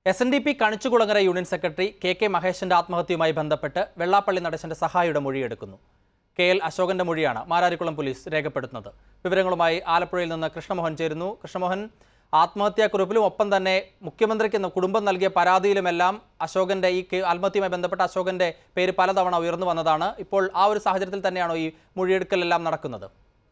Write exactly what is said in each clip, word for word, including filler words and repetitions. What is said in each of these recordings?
S N D P Kanichukulangara union secretary K K മഹേശന്റെ ആത്മഹത്യയുമായി ബന്ധപ്പെട്ട് വെള്ളാപ്പള്ളി നടേശന്റെ സഹായിയുടെ മൊഴിയെടുക്കുന്നു. കെ എൽ അശോകന്റെ മൊഴിയാണ് മാരാരിക്കുളം പോലീസ് രേഖപ്പെടുത്തുന്നത്. വിവരങ്ങളുമായി ആലപ്പുഴയിൽ നിന്ന് കൃഷ്ണമോഹൻ ചേരുന്നു. കൃഷ്ണമോഹൻ, ആത്മഹത്യാക്കുറിപ്പിലും ഒപ്പം തന്നെ മുഖ്യമന്ത്രിക്ക് കുടുംബം നൽകിയ പരാതിയിലുമെല്ലാം അശോകന്റെ ഈ ആത്മഹത്യയുമായി ബന്ധപ്പെട്ട അശോകന്റെ പേര് പലതവണ ഉയർന്നു വന്നതാണ്. ഇപ്പോൾ ആ ഒരു സാഹചര്യത്തിൽ തന്നെയാണോ ഈ മൊഴിയെടുക്കലെല്ലാം നടക്കുന്നത്?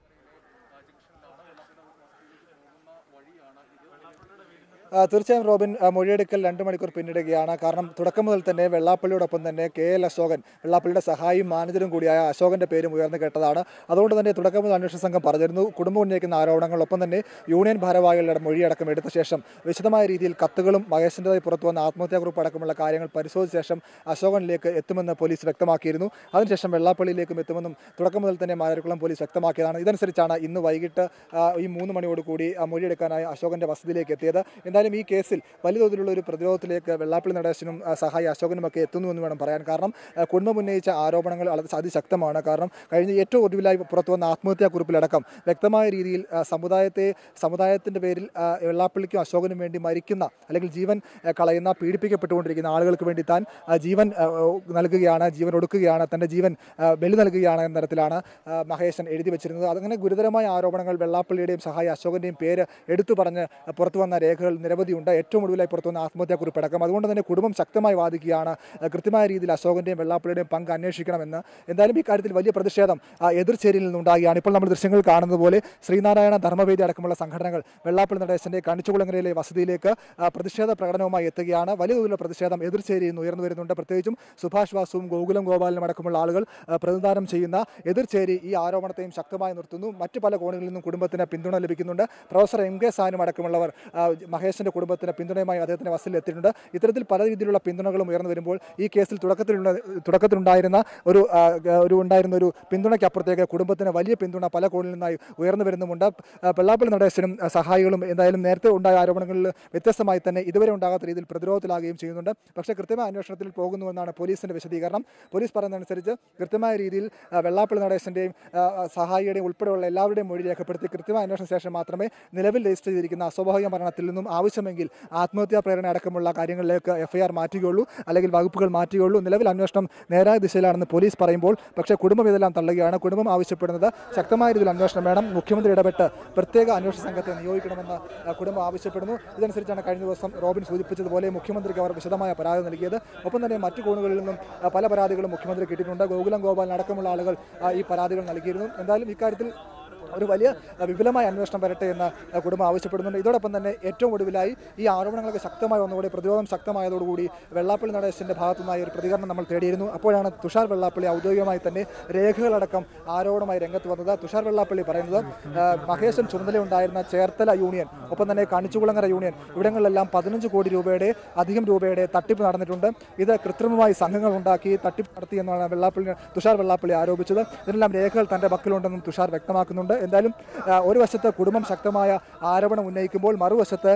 തീർച്ചയായും റോബിൻ, മൊഴിയെടുക്കൽ രണ്ട് മണിക്കൂർ പിന്നിടുകയാണ്. കാരണം തുടക്കം മുതൽ തന്നെ വെള്ളാപ്പള്ളിയോടൊപ്പം തന്നെ കെ എൽ അശോകൻ, വെള്ളാപ്പള്ളിയുടെ സഹായിയും മാനേജരും കൂടിയായ അശോകന്റെ പേരും ഉയർന്നു കേട്ടതാണ്. അതുകൊണ്ട് തന്നെ തുടക്കം മുതൽ അന്വേഷണ സംഘം പറഞ്ഞിരുന്നു കുടുംബം ഉന്നയിക്കുന്ന ആരോപണങ്ങളൊപ്പം തന്നെ യൂണിയൻ ഭാരവാഹികളുടെ മൊഴിയടക്കം എടുത്ത ശേഷം വിശദമായ രീതിയിൽ കത്തുകളും മഹേഷിൻ്റെതായി പുറത്തു വന്ന ആത്മഹത്യാക്കുറിപ്പ് അടക്കമുള്ള കാര്യങ്ങൾ പരിശോധിച്ച ശേഷം അശോകനിലേക്ക് എത്തുമെന്ന് പോലീസ് വ്യക്തമാക്കിയിരുന്നു. അതിനുശേഷം വെള്ളാപ്പള്ളിയിലേക്കും എത്തുമെന്നും തുടക്കം മുതൽ തന്നെ മാരാരിക്കുളം പോലീസ് വ്യക്തമാക്കിയതാണ്. ഇതനുസരിച്ചാണ് ഇന്ന് വൈകിട്ട് ഈ മൂന്ന് മണിയോടുകൂടി മൊഴിയെടുക്കാനായി അശോകന്റെ വസതിയിലേക്ക് എത്തിയത്. എന്തായാലും ഈ കേസിൽ വലിയ തോതിലുള്ള ഒരു പ്രതിരോധത്തിലേക്ക് വെള്ളാപ്പള്ളി നടേശനും സഹായി അശോകനുമൊക്കെ എത്തുന്നുവെന്ന് വേണം പറയാൻ. കാരണം കുടുംബം ഉന്നയിച്ച ആരോപണങ്ങൾ അതിശക്തമാണ്. കാരണം കഴിഞ്ഞ ഏറ്റവും ഒടുവിലായി പുറത്തു വന്ന ആത്മഹത്യാക്കുറിപ്പിലടക്കം വ്യക്തമായ രീതിയിൽ സമുദായത്തെ സമുദായത്തിൻ്റെ പേരിൽ വെള്ളാപ്പള്ളിക്കും അശോകനും വേണ്ടി മരിക്കുന്ന അല്ലെങ്കിൽ ജീവൻ കളയുന്ന പീഡിപ്പിക്കപ്പെട്ടുകൊണ്ടിരിക്കുന്ന ആളുകൾക്ക് വേണ്ടി താൻ ജീവൻ നൽകുകയാണ്, ജീവൻ ഒടുക്കുകയാണ്, തൻ്റെ ജീവൻ ബലി നൽകുകയാണ് എന്ന തരത്തിലാണ് മഹേശൻ എഴുതി വെച്ചിരുന്നത്. അതങ്ങനെ ഗുരുതരമായ ആരോപണങ്ങൾ വെള്ളാപ്പള്ളിയുടെയും സഹായി അശോകൻ്റെയും പേര് എടുത്തു പറഞ്ഞ് പുറത്തു വന്ന രേഖകൾ നിരവധിയുണ്ട്. ഏറ്റവും ഒടുവിലായി പുറത്തുവന്ന ആത്മഹത്യാക്കുറിപ്പടക്കം. അതുകൊണ്ട് തന്നെ കുടുംബം ശക്തമായി വാദിക്കുകയാണ് കൃത്യമായ രീതിയിൽ അശോകന്റെയും വെള്ളാപ്പള്ളിയുടെയും പങ്ക് അന്വേഷിക്കണമെന്ന്. എന്തായാലും ഈ കാര്യത്തിൽ വലിയ പ്രതിഷേധം എതിർചേരിയിൽ നിന്നുണ്ടാകുകയാണ്. ഇപ്പോൾ നമ്മൾ ദൃശ്യങ്ങൾ കാണുന്നത് പോലെ ശ്രീനാരായണ ധർമ്മവേദി അടക്കമുള്ള സംഘടനകൾ വെള്ളാപ്പള്ളി നടേശന്റെ കണിച്ചുകുളങ്ങരയിലെ വസതിയിലേക്ക് പ്രതിഷേധ പ്രകടനവുമായി എത്തുകയാണ്. വലിയ തോതിലുള്ള പ്രതിഷേധം എതിർചേരിയിൽ നിന്ന് ഉയർന്നു വരുന്നുണ്ട്. പ്രത്യേകിച്ചും സുഭാഷ് വാസുവും ഗോകുലം ഗോപാലനും അടക്കമുള്ള ആളുകൾ പ്രതിനിധാനം ചെയ്യുന്ന എതിർചേരി ഈ ആരോപണത്തെയും ശക്തമായി നിർത്തുന്നു. മറ്റു പല കോണുകളിൽ നിന്നും കുടുംബത്തിന് പിന്തുണ ലഭിക്കുന്നുണ്ട്. പ്രൊഫസർ എം കെ സാനും അടക്കമുള്ളവർ മഹേഷിന്റെ കുടുംബത്തിന് പിന്തുണയുമായി അദ്ദേഹത്തിന്റെ വസതിയിൽ എത്തിയിട്ടുണ്ട്. ഇത്തരത്തിൽ പല രീതിയിലുള്ള പിന്തുണകളും ഉയർന്നു വരുമ്പോൾ ഈ കേസിൽ തുടക്കത്തിലുള്ള തുടക്കത്തിലുണ്ടായിരുന്ന ഒരു ഒരു ഉണ്ടായിരുന്ന ഒരു പിന്തുണയ്ക്കപ്പുറത്തേക്ക് കുടുംബത്തിന് വലിയ പിന്തുണ പല കോണിൽ നിന്നായി ഉയർന്നു വരുന്നുമുണ്ട്. വെള്ളാപ്പള്ളി നടേശനും സഹായികളും എന്തായാലും നേരത്തെ ഉണ്ടായ ആരോപണങ്ങളിൽ വ്യത്യസ്തമായി തന്നെ ഇതുവരെ ഉണ്ടാകാത്ത രീതിയിൽ പ്രതിരോധത്തിലാകുകയും ചെയ്യുന്നുണ്ട്. പക്ഷേ കൃത്യമായ അന്വേഷണത്തിൽ പോകുന്നുവെന്നാണ് പോലീസിന്റെ വിശദീകരണം. പോലീസ് പറയുന്നതനുസരിച്ച് കൃത്യമായ രീതിയിൽ വെള്ളാപ്പള്ളി നടേശന്റെയും സഹായിയുടെയും ഉൾപ്പെടെയുള്ള എല്ലാവരുടെയും മൊഴി രേഖപ്പെടുത്തി കൃത്യമായ അന്വേഷണ ശേഷം മാത്രമേ നിലവിൽ രജിസ്റ്റർ ചെയ്തിരിക്കുന്ന അസ്വാഭാവിക മരണത്തിൽ നിന്നും ആവശ്യമെങ്കിൽ ആത്മഹത്യാ പ്രേരണ അടക്കമുള്ള കാര്യങ്ങളിലേക്ക് എഫ്ഐആർ മാറ്റുകയുള്ളൂ, അല്ലെങ്കിൽ വകുപ്പുകൾ മാറ്റുകയുള്ളൂ. നിലവിൽ അന്വേഷണം നേരായ ദിശയിലാണെന്ന് പോലീസ് പറയുമ്പോൾ പക്ഷേ കുടുംബം ഇതെല്ലാം തള്ളുകയാണ്. കുടുംബം ആവശ്യപ്പെടുന്നത് ശക്തമായ രീതിയിൽ അന്വേഷണം വേണം, മുഖ്യമന്ത്രി ഇടപെട്ട് പ്രത്യേക അന്വേഷണ സംഘത്തെ നിയോഗിക്കണമെന്ന് കുടുംബം ആവശ്യപ്പെടുന്നു. ഇതനുസരിച്ചാണ് കഴിഞ്ഞ ദിവസം റോബിൻ സൂചിപ്പിച്ചതുപോലെ മുഖ്യമന്ത്രിക്ക് അവർ വിശദമായ പരാതി നൽകിയത്. ഒപ്പം തന്നെ മറ്റു കോണുകളിൽ നിന്നും പല പരാതികളും മുഖ്യമന്ത്രി കിട്ടിയിട്ടുണ്ട്. ഗോകുലം ഗോപാലൻ അടക്കമുള്ള ആളുകൾ ഈ പരാതികൾ നൽകിയിരുന്നു. എന്തായാലും ഇക്കാര്യത്തിൽ ഒരു വലിയ വിപുലമായ അന്വേഷണം വരട്ടെ എന്ന് കുടുംബം ആവശ്യപ്പെടുന്നുണ്ട്. ഇതോടൊപ്പം തന്നെ ഏറ്റവും ഒടുവിലായി ഈ ആരോപണങ്ങളൊക്കെ ശക്തമായി വന്നുകൂടി പ്രതിരോധം ശക്തമായതോടുകൂടി വെള്ളാപ്പള്ളി നടേശന്റെ ഭാഗത്തുനിന്നായി ഒരു പ്രതികരണം നമ്മൾ തേടിയിരുന്നു. അപ്പോഴാണ് തുഷാർ വെള്ളാപ്പള്ളി ഔദ്യോഗികമായി തന്നെ രേഖകളടക്കം ആരോപണമായി രംഗത്ത് വന്നത്. തുഷാർ വെള്ളാപ്പള്ളി പറയുന്നത് മഹേശൻ ചുമതലയുണ്ടായിരുന്ന ചേർത്തല യൂണിയൻ, ഒപ്പം തന്നെ കണിച്ചുകുളങ്ങര യൂണിയൻ, ഇവിടങ്ങളിലെല്ലാം പതിനഞ്ച് കോടി രൂപയുടെ അധികം രൂപയുടെ തട്ടിപ്പ് നടന്നിട്ടുണ്ട്. ഇത് കൃത്രിമമായി സംഘങ്ങൾ ഉണ്ടാക്കി തട്ടിപ്പ് നടത്തി എന്നാണ് വെള്ളാപ്പള്ളി തുഷാർ വെള്ളാപ്പള്ളി ആരോപിച്ചത്. ഇതിനെല്ലാം രേഖകൾ തന്റെ പക്കലുണ്ടെന്നും തുഷാർ വ്യക്തമാക്കുന്നുണ്ട്. എന്തായാലും ഒരു വശത്ത് കുടുംബം ശക്തമായ ആരോപണം ഉന്നയിക്കുമ്പോൾ മറുവശത്ത്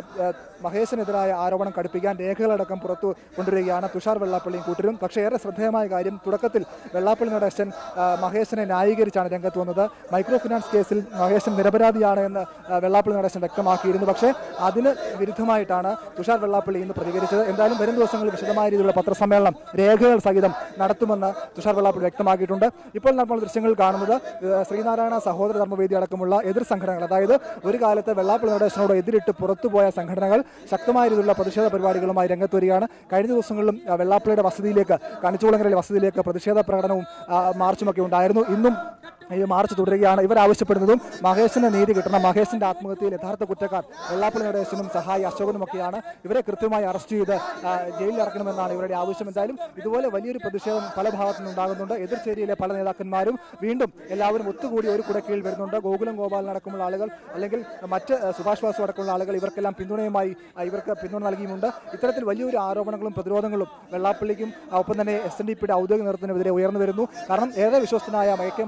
മഹേശനെതിരായ ആരോപണം കടുപ്പിക്കാൻ രേഖകളടക്കം പുറത്തു കൊണ്ടുവരികയാണ് തുഷാർ വെള്ളാപ്പള്ളിയും കൂട്ടരും. പക്ഷേ ഏറെ ശ്രദ്ധേയമായ കാര്യം, തുടക്കത്തിൽ വെള്ളാപ്പള്ളി നടേശൻ മഹേശനെ ന്യായീകരിച്ചാണ് രംഗത്ത് വന്നത്. മൈക്രോ ഫിനാൻസ് കേസിൽ മഹേശൻ നിരപരാധിയാണ് എന്ന് വെള്ളാപ്പള്ളി നടേശൻ വ്യക്തമാക്കിയിരുന്നു. പക്ഷേ അതിന് വിരുദ്ധമായിട്ടാണ് തുഷാർ വെള്ളാപ്പള്ളി ഇന്ന് പ്രതികരിച്ചത്. എന്തായാലും വരും ദിവസങ്ങളിൽ വിശദമായ രീതിയിലുള്ള പത്രസമ്മേളനം രേഖകൾ സഹിതം നടത്തുമെന്ന് തുഷാർ വെള്ളാപ്പള്ളി വ്യക്തമാക്കിയിട്ടുണ്ട്. ഇപ്പോൾ നമ്മൾ ദൃശ്യങ്ങൾ കാണുന്നത് ശ്രീനാരായണ സഹോദര ധർമ്മവേദി അടക്കമുള്ള എതിർ സംഘടനകൾ, അതായത് ഒരു കാലത്ത് വെള്ളാപ്പള്ളി നടേശനോട് എതിരിട്ട് പുറത്തുപോയ സംഘടനകൾ ശക്തമായ രീതിയിലുള്ള പ്രതിഷേധ പരിപാടികളുമായി രംഗത്ത് വരികയാണ്. കഴിഞ്ഞ ദിവസങ്ങളിലും വെള്ളാപ്പള്ളിയുടെ വസതിയിലേക്ക് കണിച്ചുകുളങ്ങരയിലെ വസതിയിലേക്ക് പ്രതിഷേധ പ്രകടനവും മാർച്ചുമൊക്കെ ഉണ്ടായിരുന്നു. ഇന്നും ഈ മാർച്ച് തുടരുകയാണ്. ഇവർ ആവശ്യപ്പെടുന്നതും മഹേശന് നീതി കിട്ടണം. മഹേശന്റെ ആത്മഹത്യയിൽ യഥാർത്ഥ കുറ്റക്കാർ വെള്ളാപ്പള്ളി നടേശനും സഹായി അശോകനുമൊക്കെയാണ്. ഇവരെ കൃത്യമായി അറസ്റ്റ് ചെയ്ത് ജയിലിൽ ഇറക്കണമെന്നാണ് ഇവരുടെ ആവശ്യം. എന്തായാലും ഇതുപോലെ വലിയൊരു പ്രതിഷേധം പല ഭാഗത്തു നിന്നുണ്ടാകുന്നുണ്ട്. എതിർചേരിയിലെ പല നേതാക്കന്മാരും വീണ്ടും എല്ലാവരും ഒത്തുകൂടി ഒരു കുടക്കീഴിൽ വരുന്നുണ്ട്. ഗോകുലം ഗോപാലൻ അടക്കമുള്ള ആളുകൾ, അല്ലെങ്കിൽ മറ്റ് സുഭാഷ് വാസു അടക്കമുള്ള ആളുകൾ ഇവർക്കെല്ലാം പിന്തുണയുമായി ഇവർക്ക് പിന്തുണ നൽകിയുമുണ്ട്. ഇത്തരത്തിൽ വലിയൊരു ആരോപണങ്ങളും പ്രതിരോധങ്ങളും വെള്ളാപ്പള്ളിക്കും ഒപ്പം തന്നെ എസ് എൻ ഡി പിയുടെ ഔദ്യോഗിക നേതൃത്വത്തിനെതിരെ ഉയർന്നു വരുന്നു. കാരണം ഏറെ വിശ്വസ്തനായ കെ കെ മഹേശന്റെ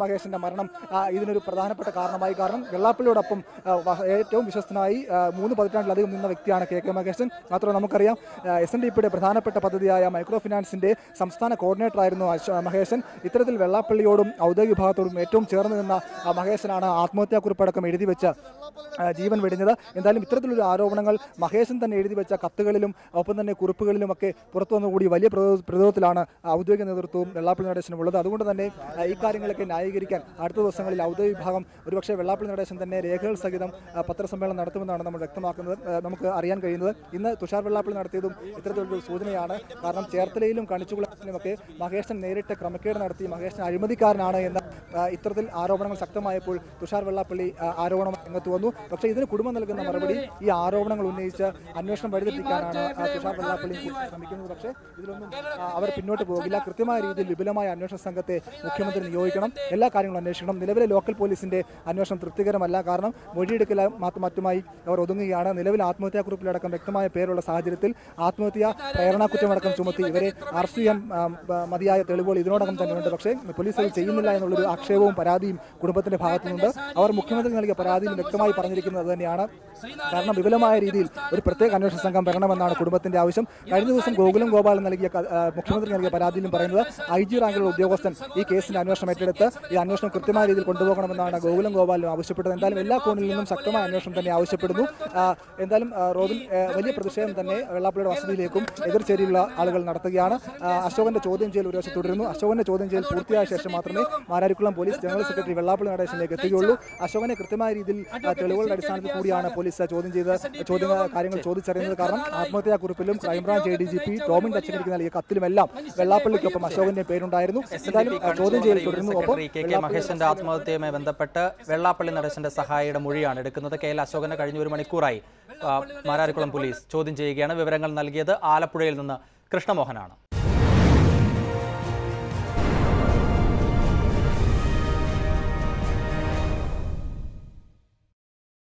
മരണം ആ, ഇതിനൊരു പ്രധാനപ്പെട്ട കാരണമായി. കാരണം വെള്ളാപ്പള്ളിയോടൊപ്പം ആ, വ- ഏറ്റവും വിശ്വസ്തനായി ആ, മൂന്ന് പതിറ്റാണ്ടിലധികം നിന്ന വ്യക്തിയാണ് കെ കെ മഹേശൻ. മാത്രമല്ല നമുക്കറിയാം എസ് എൻ ഡി പിയുടെ പ്രധാനപ്പെട്ട പദ്ധതിയായ മൈക്രോ ഫിനാൻസിന്റെ സംസ്ഥാന കോർഡിനേറ്റർ ആയിരുന്നു അശോ- മഹേശൻ. ഇത്തരത്തിൽ വെള്ളാപ്പള്ളിയോടും ഔദ്യോഗിക വിഭാഗത്തോടും ഏറ്റവും ചേർന്ന് നിന്ന ആ, മഹേശനാണ് ആത്മഹത്യാക്കുറിപ്പടക്കം എഴുതി വെച്ച ആ, ജീവൻ വെടിഞ്ഞത്. എന്തായാലും ഇത്തരത്തിലൊരു ആരോപണങ്ങൾ മഹേശൻ തന്നെ എഴുതി വെച്ച കത്തുകളിലും ഒപ്പം തന്നെ കുറിപ്പുകളിലുമൊക്കെ പുറത്തു വന്നുകൂടി വലിയ പ്രതിരോധ- പ്രതിരോധത്തിലാണ് ഔദ്യോഗിക നേതൃത്വവും വെള്ളാപ്പള്ളി നടേശനും ഉള്ളത്. അതുകൊണ്ട് തന്നെ ആ, ഈ കാര്യങ്ങളൊക്കെ ന്യായീകരിക്കാൻ അടുത്ത ദിവസങ്ങളിൽ ഔദ്യോഗിക വിഭാഗം ഒരുപക്ഷെ വെള്ളാപ്പള്ളി നടേശൻ തന്നെ രേഖകൾ സഹിതം ആ, പത്രസമ്മേളനം നടത്തുമെന്നാണ് നമ്മൾ വ്യക്തമാക്കുന്നത്. ആ, നമുക്ക് അറിയാൻ കഴിയുന്നത് ഇന്ന് തുഷാർ വെള്ളാപ്പള്ളി നടത്തിയതും ഇത്തരത്തിലൊരു സൂചനയാണ്. കാരണം ചേർത്തലയിലും കണിച്ചുകുളത്തിലുമൊക്കെ മഹേശൻ നേരിട്ട് ക്രമക്കേട് നടത്തി മഹേശൻ അഴിമതിക്കാരനാണ് എന്ന ആ, ഇത്തരത്തിൽ ആരോപണങ്ങൾ ശക്തമായപ്പോൾ തുഷാർ വെള്ളാപ്പള്ളി ആ, ആരോപണം രംഗത്ത് വന്നു. പക്ഷേ ഇതിന് കുടുംബം നൽകുന്ന മറുപടി ഈ ആരോപണങ്ങൾ ഉന്നയിച്ച് അന്വേഷണം വഴിതെറ്റിക്കാനാണ് ആ, തുഷാർ വെള്ളാപ്പള്ളി ശ്രമിക്കുന്നത്. പക്ഷേ ഇതിലൊന്നും ആ, അവർ പിന്നോട്ട് പോകില്ല. കൃത്യമായ രീതിയിൽ വിപുലമായ അന്വേഷണ സംഘത്തെ മുഖ്യമന്ത്രി നിയോഗിക്കണം, എല്ലാ കാര്യങ്ങളും അന്വേഷിക്കണം. നിലവിലെ ലോക്കൽ പോലീസിന്റെ അന്വേഷണം തൃപ്തികരമല്ല. കാരണം മൊഴിയെടുക്കൽ മാ- മറ്റുമായി അവർ ഒതുങ്ങുകയാണ്. നിലവിൽ ആത്മഹത്യാക്കുറിപ്പിലടക്കം വ്യക്തമായ പേരുള്ള സാഹചര്യത്തിൽ ആത്മഹത്യ പ്രേരണാ കുറ്റമടക്കം ചുമത്തി ഇവരെ അറസ്റ്റ് ചെയ്യാൻ ആ, ബ- മതിയായ തെളിവുകൾ ഇതിനോടകം തന്നെയുണ്ട്. പക്ഷേ പോലീസ് അത് ചെയ്യുന്നില്ല എന്നുള്ളൊരു ആക്ഷേപവും പരാതിയും കുടുംബത്തിന്റെ ഭാഗത്തുനിന്നുണ്ട്. അവർ മുഖ്യമന്ത്രി നൽകിയ പരാതിയിൽ വ്യക്തമായി പറഞ്ഞിരിക്കുന്നത് അത് തന്നെയാണ്. കാരണം വിപുലമായ രീതിയിൽ ഒരു പ്രത്യേക അന്വേഷണ സംഘം വരണമെന്നാണ് കുടുംബത്തിന്റെ ആവശ്യം. കഴിഞ്ഞ ദിവസം ഗോകുലം ഗോപാൽ നൽകിയ ക- ആ, മുഖ്യമന്ത്രി നൽകിയ പരാതിയിലും പറയുന്നത് ഐ ജി റാങ്കിലുള്ള ഉദ്യോഗസ്ഥൻ ഈ കേസിന്റെ അന്വേഷണം ഏറ്റെടുത്ത് ഈ അന്വേഷണം കൃത്യമായ രീതിയിൽ കൊണ്ടുപോകണമെന്നാണ് ഗോകുലം ഗോപാലും ആവശ്യപ്പെട്ടത്. എന്തായാലും എല്ലാ കോണിൽ നിന്നും ശക്തമായ അന്വേഷണം തന്നെ ആവശ്യപ്പെടുന്നു. ആ, എന്തായാലും ആ, റോബിൻ ആ, വലിയ പ്രതിഷേധം തന്നെ വെള്ളാപ്പള്ളിയുടെ വസതിയിലേക്കും എതിർചേരിയുള്ള ആളുകൾ നടത്തുകയാണ്. ആ, അശോകന്റെ ചോദ്യം ചെയ്യൽ ഒരു വശത്ത് തുടരുന്നു. അശോകന്റെ ചോദ്യം ചെയ്യൽ പൂർത്തിയായ ശേഷം മാത്രമേ Mararikulam police general secretary Vellappally നടേശനിലേക്ക് എത്തുകയുള്ളൂ. അശോകനെ കൃത്യമായ രീതിയിൽ ആ, തെളിവുകളുടെ അടിസ്ഥാനത്തിൽ കൂടിയാണ് പോലീസ് ചോദ്യം ചെയ്ത് ചോദ്യം കാര്യങ്ങൾ ചോദിച്ചറിയുന്നത്. കാരണം ആത്മഹത്യാക്കുറിപ്പിലും crime branch A D G P Tomin ടച്ചനിക്ക് നൽകിയ കത്തിലുമെല്ലാം വെള്ളാപ്പള്ളിക്കൊപ്പം അശോകന്റെ പേരുണ്ടായിരുന്നു. എന്തായാലും ആ, ചോദ്യം ചെയ്യൽ തുടരുന്നു. ഒപ്പം സെക്രട്ടറി കെ കെ മഹേശന്റെ ആത്മഹത്യയുമായി ബന്ധപ്പെട്ട് വെള്ളാപ്പള്ളി നടേശന്റെ സഹായിയുടെ മൊഴിയാണ് എടുക്കുന്നത്. കെ എൽ അശോകനെ കഴിഞ്ഞ ഒരു മണിക്കൂറായി ആ, മാരാരിക്കുളം പോലീസ് ചോദ്യം ചെയ്യുകയാണ്. വിവരങ്ങൾ നൽകിയത് ആലപ്പുഴയിൽ നിന്ന് കൃഷ്ണമോഹനാണ്.